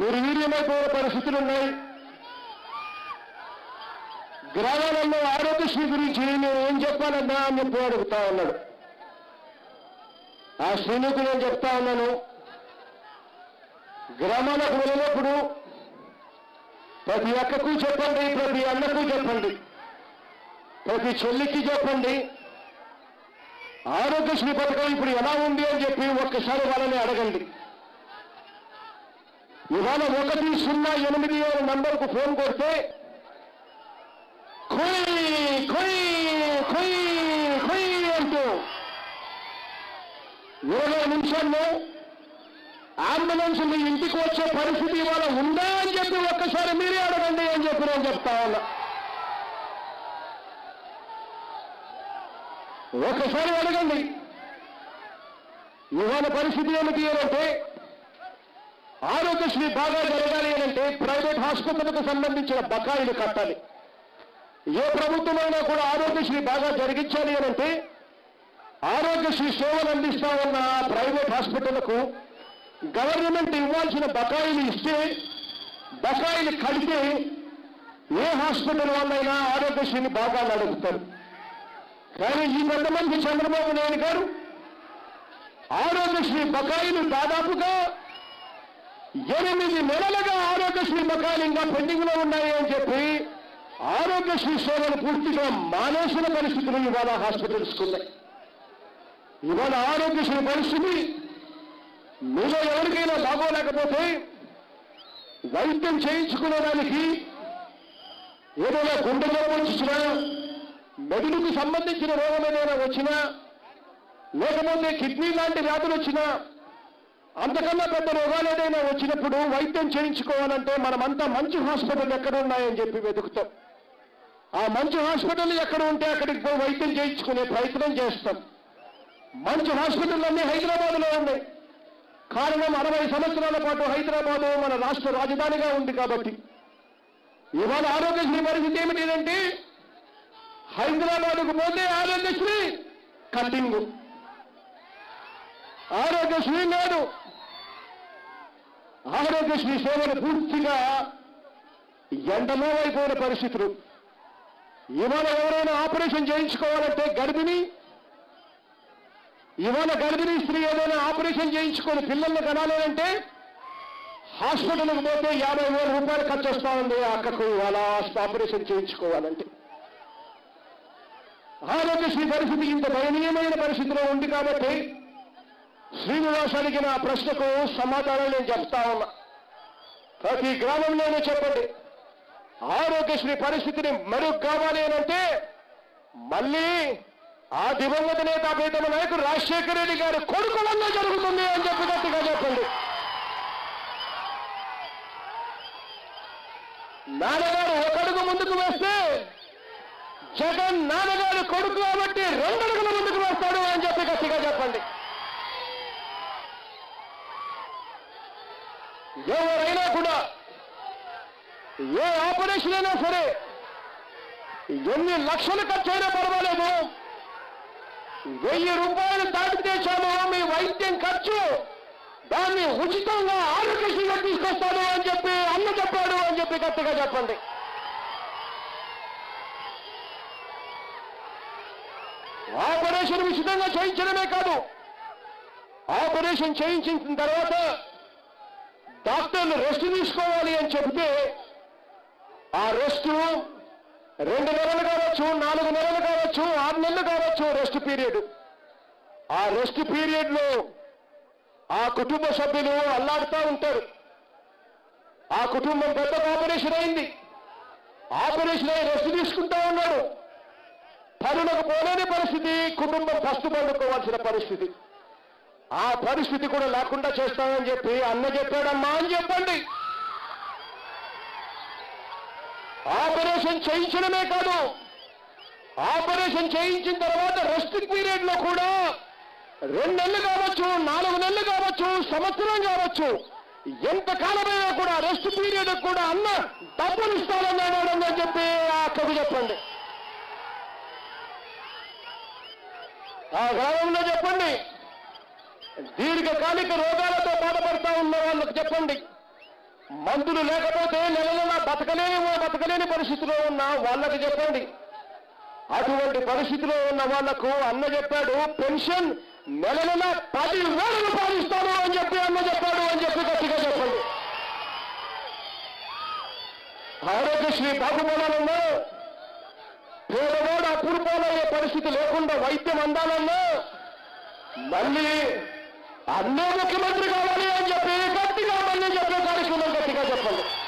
నిర్వీర్యమైపోయే పరిస్థితులు ఉన్నాయి. గ్రామాలలో ఆరోగ్యశ్రీ గురించి నేను ఏం చెప్పాలన్నా అని చెప్పి అడుగుతా ఉన్నాడు. ఆ శ్రీనుకు నేను చెప్తా ఉన్నాను, గ్రామాలకు వెళ్ళినప్పుడు ప్రతి అక్కకు చెప్పండి, ప్రతి అన్నకు చెప్పండి, ప్రతి చెల్లికి చెప్పండి, ఆరోగ్యశ్రీ పథకం ఇప్పుడు ఎలా ఉంది అని చెప్పి ఒక్కసారి వాళ్ళని అడగండి. ఇవాళ 108 నంబర్కు ఫోన్ కొడితే ఖొయ్ ఖొయ్ ఖొయ్ ఖొయ్ అంటూ 20 నిమిషాల్లో అంబులెన్స్ మీ ఇంటికి వచ్చే పరిస్థితి ఇవాళ ఉందా అని చెప్పి ఒక్కసారి మీరే అడగండి అని చెప్పి నేను చెప్తా ఉన్నా. ఒక్కసారి అడగండి. ఇవాళ పరిస్థితి ఏమిటి అంటే, ఆరోగ్యశ్రీ బాగా జరగాలి అంటే ప్రైవేట్ హాస్పిటల్కు సంబంధించిన బకాయిలు కట్టాలి. ఏ ప్రభుత్వమైనా కూడా ఆరోగ్యశ్రీ బాగా జరిగించాలి అంటే ఆరోగ్యశ్రీ సేవలు అందిస్తా ఉన్న ప్రైవేట్ హాస్పిటల్కు గవర్నమెంట్ ఇవ్వాల్సిన బకాయిలు ఇస్తే, బకాయిలు కడితే ఏ హాస్పిటల్ వాళ్ళైనా ఆరోగ్యశ్రీని బాగా నడుపుతారు. కానీ ఈ కొంతమంది చంద్రబాబు నాయుడు గారు ఆరోగ్యశ్రీ బకాయిలు దాదాపుగా 8 నెలలుగా ఆరోగ్యశ్రీ బకాయిలు ఇంకా పెండింగ్ లో ఉన్నాయి అని చెప్పి ఆరోగ్యశ్రీ సేవలు పూర్తిగా మానేసిన పరిస్థితులు ఇవాళ హాస్పిటల్స్కు ఉన్నాయి. ఇవాళ ఆరోగ్యశ్రీ పరిస్థితి మీలో ఎవరికైనా బాగోలేకపోతే వైద్యం చేయించుకునేదానికి ఏదైనా గుండె జబ్బు వచ్చినా, మెదడుకు సంబంధించిన రోగం ఏదైనా వచ్చినా, లేకపోతే కిడ్నీ లాంటి వ్యాధులు వచ్చినా, అంతకన్నా పెద్ద రోగాలు ఏదైనా వచ్చినప్పుడు వైద్యం చేయించుకోవాలంటే మనమంతా మంచి హాస్పిటల్ ఎక్కడ ఉన్నాయని చెప్పి వెతుకుతాం. ఆ మంచి హాస్పిటల్ ఎక్కడ ఉంటే అక్కడికి పోయి వైద్యం చేయించుకునే ప్రయత్నం చేస్తాం. మంచి హాస్పిటల్ అన్నీ హైదరాబాద్లో ఉన్నాయి. కారణం 60 సంవత్సరాల పాటు హైదరాబాద్ మన రాష్ట్ర రాజధానిగా ఉంది కాబట్టి. ఇవాళ ఆరోగ్యశ్రీ పరిస్థితి ఏమిటంటే, హైదరాబాద్కు పోతే ఆరోగ్యశ్రీ కటింగ్, ఆరోగ్యశ్రీ లేదు. ఆరోగ్యశ్రీ సేవలు పూర్తిగా ఎండలో అయిపోయిన పరిస్థితులు. ఇవాళ ఎవరైనా ఆపరేషన్ చేయించుకోవాలంటే గర్భిణి, ఇవాళ గర్భిణీ స్త్రీ ఏదైనా ఆపరేషన్ చేయించుకొని పిల్లల్ని కనాలంటే హాస్పిటల్కి పోతే 50,000 రూపాయలు ఖర్చు వస్తా ఉంది ఆ అక్కకు ఇవాళ ఆపరేషన్ చేయించుకోవాలంటే. ఆరోగ్యశ్రీ పరిస్థితి ఇంత దయనీయమైన పరిస్థితిలో ఉంది కాబట్టి శ్రీనివాస్ అడిగిన ప్రశ్నకు సమాధానం నేను చెప్తా ఉన్నా. ప్రతి గ్రామంలోనే చెప్పండి, ఆరోగ్యశ్రీ పరిస్థితిని మెరుగు కావాలి అంటే మళ్ళీ ఆ దివంగత నేత ప్రీతమ నాయకుడు రాజశేఖర రెడ్డి గారి కొడుకు వల్ల జరుగుతుంది అని చెప్పి గట్టిగా చెప్పండి. నాన్నగారు ఒక అడుగు ముందుకు వేస్తే జగన్ నాన్నగారు కొడుకు కాబట్టి 2 అడుగుల ముందుకు వేస్తాడు అని చెప్పి గట్టిగా చెప్పండి. ఎవరైనా కూడా ఏ ఆపరేషన్ అయినా సరే ఎన్ని లక్షలు ఖర్చు అయినా పర్వాలేదు, 1000 రూపాయలు దాటితే చాలు మీ వైద్యం ఖర్చు, దాన్ని ఉచితంగా ఆరోగ్యశ్రీగా తీసుకొస్తాడు అని చెప్పి అన్న చెప్పాడు అని చెప్పి గట్టిగా చెప్పండి. ఆపరేషన్ ఉచితంగా చేయించడమే కాదు, ఆపరేషన్ చేయించిన తర్వాత డాక్టర్లు రెస్ట్ తీసుకోవాలి అని చెబితే ఆ రెస్ట్ 2 నెలలు కావచ్చు, 4 నెలలు కావచ్చు, 6 నెలలు కావచ్చు రెస్ట్ పీరియడ్. ఆ రెస్ట్ పీరియడ్లో ఆ కుటుంబ సభ్యులు అల్లాడుతూ ఉంటారు. ఆ కుటుంబం పెద్ద ఆపరేషన్ అయింది, ఆపరేషన్ అయి రెస్ట్ తీసుకుంటా ఉన్నాడు. పనులకు పోలేని పరిస్థితి, కుటుంబం ఫస్ట్ పండుకోవాల్సిన పరిస్థితి. ఆ పరిస్థితి కూడా లేకుండా చేస్తామని చెప్పి అన్న చెప్పాడమ్మా అని చెప్పండి. ఆపరేషన్ చేయించడమే కాదు, ఆపరేషన్ చేయించిన తర్వాత రెస్ట్ పీరియడ్ లో కూడా 2 నెలలు కావచ్చు, 4 నెలలు కావచ్చు, సంవత్సరం కావచ్చు, ఎంతకాలమైనా కూడా రెస్ట్ పీరియడ్ కూడా అన్న డబ్బులు ఇస్తానన్నాడు అని చెప్పి ఆ అక్కకు చెప్పండి. ఆ గ్రామంలో చెప్పండి, దీర్ఘకాలిక రోగాలతో బాధపడతా ఉన్న వాళ్ళకు చెప్పండి, మందులు లేకపోతే నెల నెల బతకలేని పరిస్థితిలో ఉన్న వాళ్ళకి చెప్పండి. అటువంటి పరిస్థితిలో ఉన్న వాళ్లకు అన్న చెప్పాడు పెన్షన్ నెల నెల 10,000 రూపాయలు ఇస్తాను అని చెప్పి అన్న చెప్పాడు అని చెప్పి గట్టిగా చెప్పండి. ఆరోగ్యశ్రీ బాగుపడాలన్నా, పేదవాడు అప్పులు పాలయ్యే పరిస్థితి లేకుండా వైద్యం అందాలన్నా మళ్ళీ అన్నే ముఖ్యమంత్రి కావాలి అని చెప్పి గట్టిగా మళ్ళీ చెప్పే కార్యక్రమం గట్టిగా చెప్పండి.